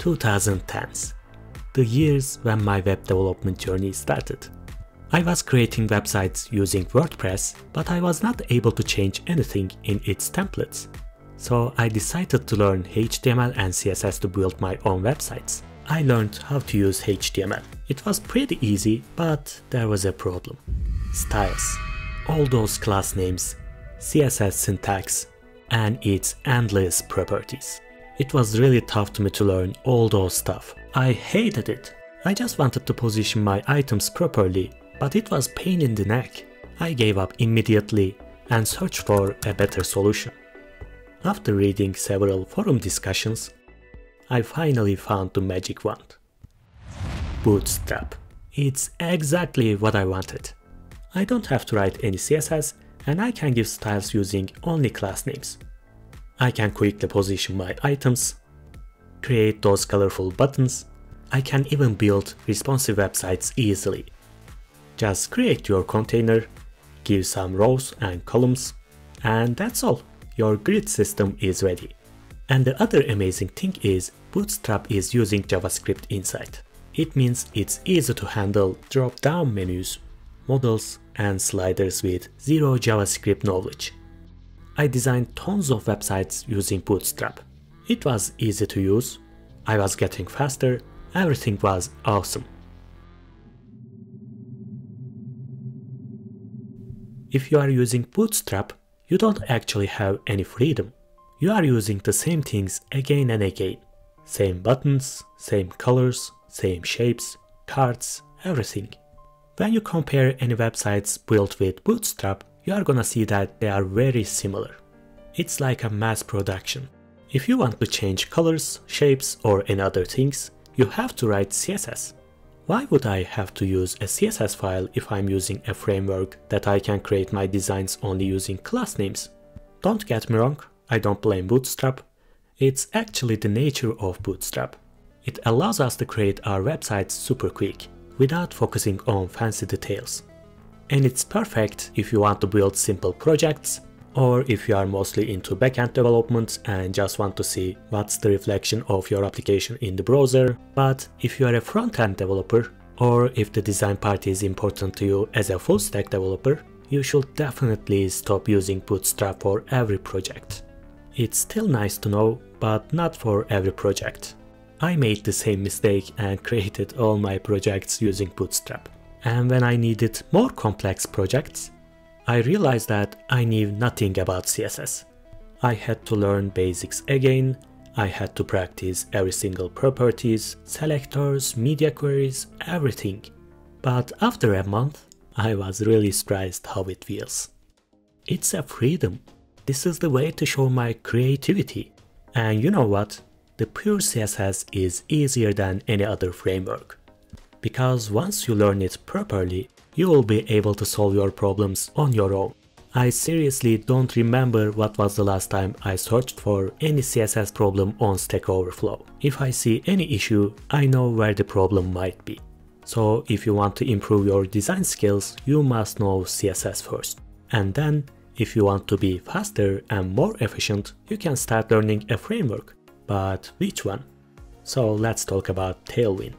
2010s, the years when my web development journey started. I was creating websites using WordPress, but I was not able to change anything in its templates. So I decided to learn HTML and CSS to build my own websites. I learned how to use HTML. It was pretty easy, but there was a problem. Styles. All those class names, CSS syntax, and its endless properties. It was really tough to me to learn all those stuff. I hated it. I just wanted to position my items properly, but it was pain in the neck. I gave up immediately and searched for a better solution. After reading several forum discussions, I finally found the magic wand. Bootstrap. It's exactly what I wanted. I don't have to write any CSS, and I can give styles using only class names. I can quickly position my items, create those colorful buttons. I can even build responsive websites easily. Just create your container, give some rows and columns, and that's all. Your grid system is ready. And the other amazing thing is Bootstrap is using JavaScript inside. It means it's easy to handle drop-down menus, models, and sliders with zero JavaScript knowledge. I designed tons of websites using Bootstrap. It was easy to use, I was getting faster, everything was awesome. If you are using Bootstrap, you don't actually have any freedom. You are using the same things again and again. Same buttons, same colors, same shapes, cards, everything. When you compare any websites built with Bootstrap, you are gonna see that they are very similar. It's like a mass production. If you want to change colors, shapes, or any other things, you have to write CSS. Why would I have to use a CSS file if I'm using a framework that I can create my designs only using class names? Don't get me wrong, I don't blame Bootstrap. It's actually the nature of Bootstrap. It allows us to create our websites super quick, without focusing on fancy details. And it's perfect if you want to build simple projects, or if you are mostly into backend development and just want to see what's the reflection of your application in the browser. But if you are a front-end developer, or if the design part is important to you as a full-stack developer, you should definitely stop using Bootstrap for every project. It's still nice to know, but not for every project. I made the same mistake and created all my projects using Bootstrap. And when I needed more complex projects, I realized that I knew nothing about CSS. I had to learn basics again, I had to practice every single properties, selectors, media queries, everything. But after a month, I was really surprised how it feels. It's a freedom. This is the way to show my creativity. And you know what? The pure CSS is easier than any other framework. Because once you learn it properly, you will be able to solve your problems on your own. I seriously don't remember what was the last time I searched for any CSS problem on Stack Overflow. If I see any issue, I know where the problem might be. So if you want to improve your design skills, you must know CSS first. And then, if you want to be faster and more efficient, you can start learning a framework. But which one? So let's talk about Tailwind.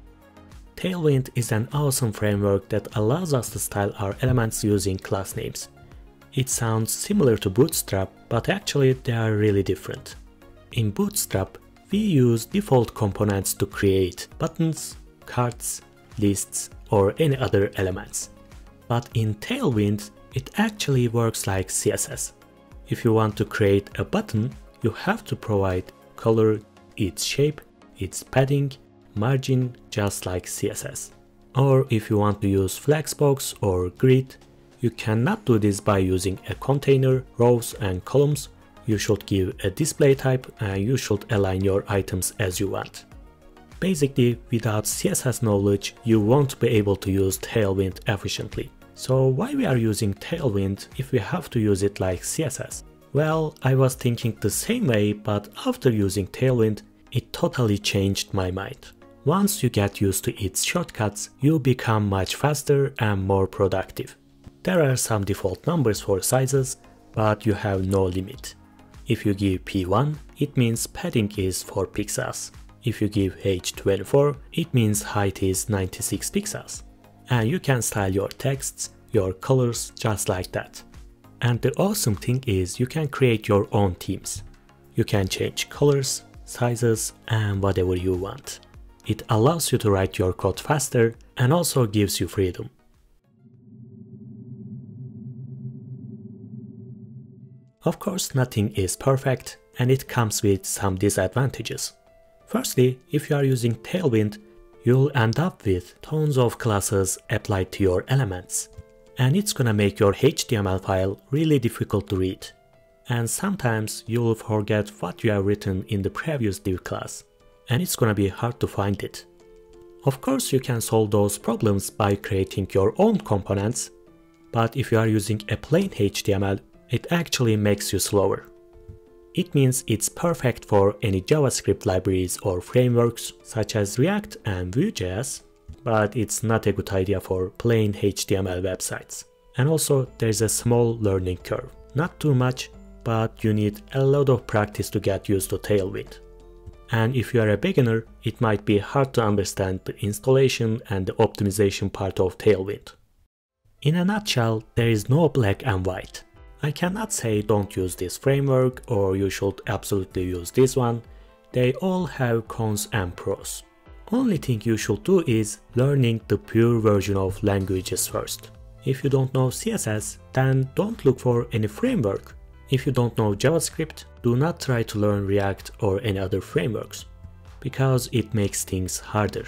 Tailwind is an awesome framework that allows us to style our elements using class names. It sounds similar to Bootstrap, but actually they are really different. In Bootstrap, we use default components to create buttons, cards, lists, or any other elements. But in Tailwind, it actually works like CSS. If you want to create a button, you have to provide color, its shape, its padding, margin, just like CSS. Or if you want to use flexbox or grid, you cannot do this by using a container, rows and columns. You should give a display type and you should align your items as you want. Basically, without CSS knowledge, you won't be able to use Tailwind efficiently. So why we are using Tailwind if we have to use it like CSS? Well, I was thinking the same way, but after using Tailwind, it totally changed my mind. Once you get used to its shortcuts, you become much faster and more productive. There are some default numbers for sizes, but you have no limit. If you give p1, it means padding is 4 pixels. If you give age 24, it means height is 96 pixels. And you can style your texts, your colors just like that. And the awesome thing is you can create your own themes. You can change colors, sizes, and whatever you want. It allows you to write your code faster and also gives you freedom. Of course, nothing is perfect and it comes with some disadvantages. Firstly, if you are using Tailwind, you'll end up with tons of classes applied to your elements. And it's gonna make your HTML file really difficult to read. And sometimes you'll forget what you have written in the previous div class. And it's gonna be hard to find it. Of course, you can solve those problems by creating your own components. But if you are using a plain HTML, it actually makes you slower. It means it's perfect for any JavaScript libraries or frameworks such as React and Vue.js, but it's not a good idea for plain HTML websites. And also there's a small learning curve. Not too much, but you need a lot of practice to get used to Tailwind. And if you are a beginner, it might be hard to understand the installation and the optimization part of Tailwind. In a nutshell, there is no black and white. I cannot say don't use this framework or you should absolutely use this one. They all have cons and pros. Only thing you should do is learning the pure version of languages first. If you don't know CSS, then don't look for any framework. If you don't know JavaScript, do not try to learn React or any other frameworks, because it makes things harder.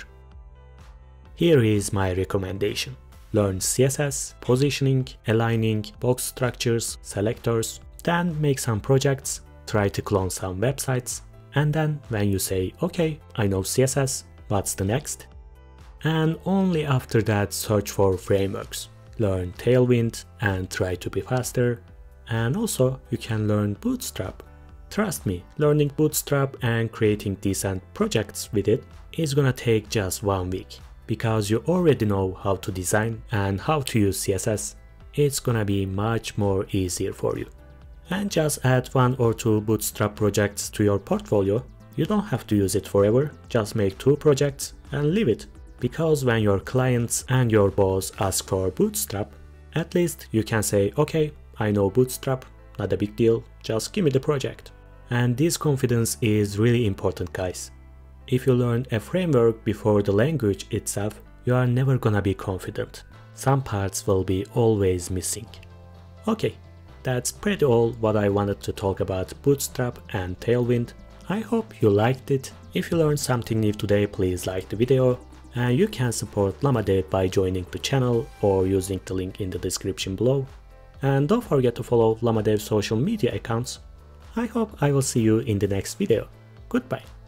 Here is my recommendation. Learn CSS, positioning, aligning, box structures, selectors, then make some projects, try to clone some websites, and then when you say, okay, I know CSS, what's the next? And only after that search for frameworks. Learn Tailwind and try to be faster. And also you can learn Bootstrap. Trust me, learning Bootstrap and creating decent projects with it is gonna take just 1 week. Because you already know how to design and how to use CSS, it's gonna be much more easier for you. And just add 1 or 2 Bootstrap projects to your portfolio. You don't have to use it forever, just make 2 projects and leave it. Because when your clients and your boss ask for Bootstrap, at least you can say, okay, I know Bootstrap, not a big deal, just give me the project. And this confidence is really important, guys. If you learn a framework before the language itself, you are never gonna be confident. Some parts will be always missing. Okay, that's pretty all what I wanted to talk about Bootstrap and Tailwind. I hope you liked it. If you learned something new today, please like the video. And you can support Lama Dev by joining the channel or using the link in the description below. And don't forget to follow Lama Dev's social media accounts. I hope I will see you in the next video. Goodbye.